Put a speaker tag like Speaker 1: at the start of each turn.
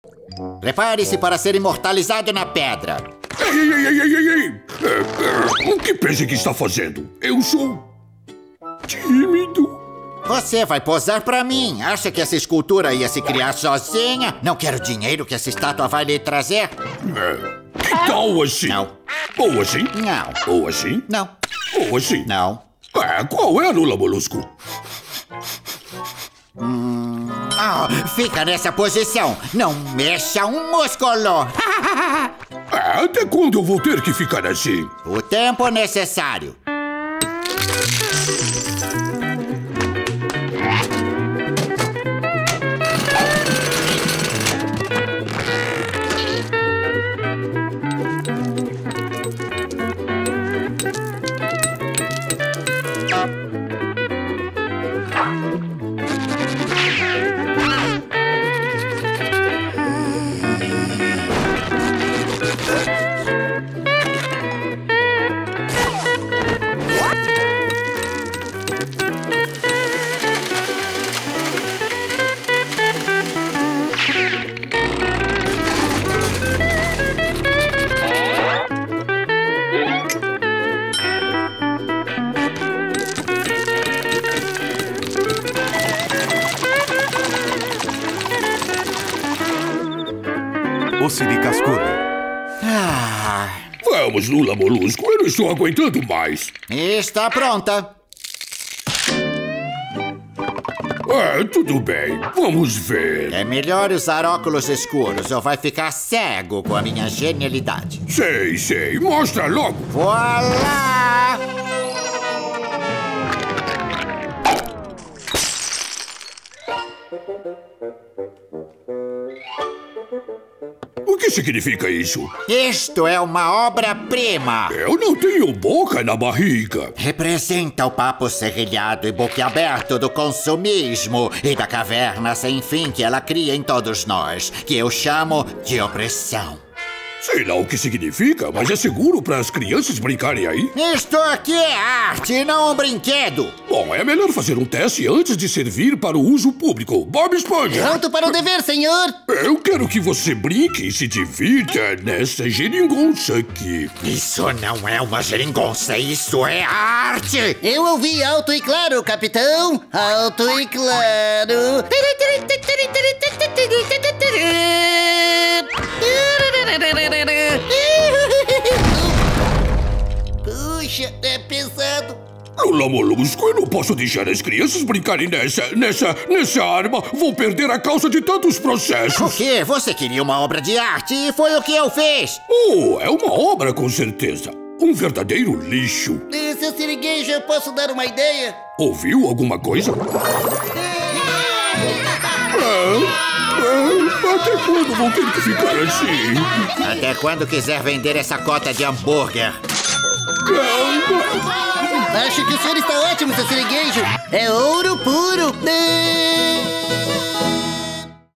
Speaker 1: Prepare-se para ser imortalizado na pedra.
Speaker 2: Ei! O que pensa que está fazendo? Eu sou tímido.
Speaker 1: Você vai posar pra mim. Acha que essa escultura ia se criar sozinha? Não quero o dinheiro que essa estátua vai lhe trazer?
Speaker 2: Que tal assim?
Speaker 1: Não.
Speaker 2: Ou assim?
Speaker 1: Não.
Speaker 2: Ou assim?
Speaker 1: Não.
Speaker 2: Ou assim?
Speaker 1: Não.
Speaker 2: Qual é, Lula Molusco?
Speaker 1: Fica nessa posição. Não mexa um músculo.
Speaker 2: Até quando eu vou ter que ficar assim?
Speaker 1: O tempo necessário.
Speaker 3: O Siri Cascudo.
Speaker 2: Vamos, Lula Molusco, eu não estou aguentando mais.
Speaker 1: Está pronta.
Speaker 2: Tudo bem, vamos ver.
Speaker 1: É melhor usar óculos escuros ou vai ficar cego com a minha genialidade.
Speaker 2: Sei, mostra logo.
Speaker 1: Voilá!
Speaker 2: O que significa isso?
Speaker 1: Isto é uma obra-prima.
Speaker 2: Eu não tenho boca na barriga.
Speaker 1: Representa o papo serrilhado e boquiaberto do consumismo e da caverna sem fim que ela cria em todos nós, que eu chamo de opressão.
Speaker 2: Sei lá o que significa, mas é seguro para as crianças brincarem aí?
Speaker 1: Isto aqui é arte, não um brinquedo.
Speaker 2: Bom, é melhor fazer um teste antes de servir para o uso público. Bob Esponja!
Speaker 4: Pronto para o dever, senhor!
Speaker 2: Eu quero que você brinque e se divirta nessa geringonça aqui.
Speaker 1: Isso não é uma geringonça, isso é arte!
Speaker 4: Eu ouvi alto e claro, capitão! Alto e claro! Puxa, é pesado!
Speaker 2: Lula Molusco, eu não posso deixar as crianças brincarem nessa arma. Vou perder a causa de tantos processos.
Speaker 1: O quê? Você queria uma obra de arte e foi o que eu fiz.
Speaker 2: É uma obra com certeza. Um verdadeiro lixo.
Speaker 4: Seu siriguejo, eu posso dar uma ideia?
Speaker 2: Ouviu alguma coisa? Até quando vou ter que ficar assim?
Speaker 1: Até quando quiser vender essa cota de hambúrguer.
Speaker 4: Acho que o senhor está ótimo, seu siriguejo. É ouro puro.